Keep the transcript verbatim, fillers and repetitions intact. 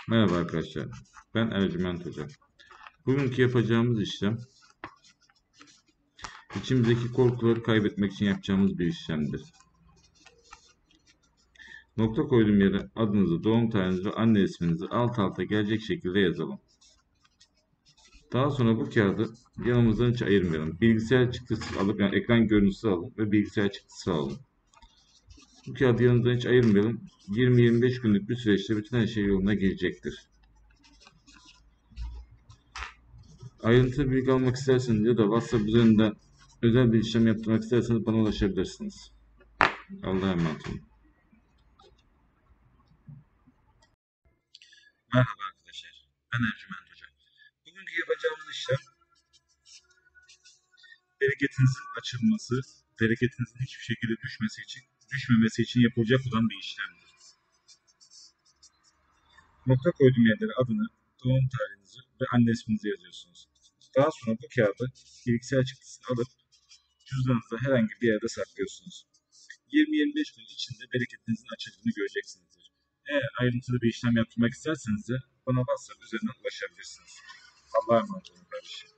Merhaba arkadaşlar, ben Ercüment Hoca. Bugünkü yapacağımız işlem, içimizdeki korkuları kaybetmek için yapacağımız bir işlemdir. Nokta koyduğum yere adınızı, doğum tarihinizi ve anne isminizi alt alta gelecek şekilde yazalım. Daha sonra bu kağıdı yanımızdan hiç ayırmayalım. Bilgisayar çıktısı alıp, yani ekran görüntüsü alın ve bilgisayar çıktısı alın. Bu kağıdı yanımızdan hiç ayırmayalım. yirmi yirmi beş günlük bir süreçte bütün her şey yoluna girecektir. Ayrıntılı bilgi almak isterseniz ya da WhatsApp üzerinden özel bir işlem yaptırmak isterseniz bana ulaşabilirsiniz. Allah'a emanet olun. Merhaba arkadaşlar, ben Ercüment Hoca. Bugünkü yapacağımız işlem bereketinizin açılması, bereketinizin hiçbir şekilde düşmesi için, düşmemesi için yapılacak olan bir işlemdir. Nokta koyduğum yerlere adını, doğum tarihinizi ve anne isminizi yazıyorsunuz. Daha sonra bu kağıdı bilgisayar çıktısını alıp cüzdanınızda herhangi bir yerde saklıyorsunuz. yirmi yirmi beş gün içinde bereketinizin açıldığını göreceksinizdir. Eğer ayrıntılı bir işlem yaptırmak isterseniz de bana WhatsApp üzerinden ulaşabilirsiniz. Allah'a emanet olun kardeşim.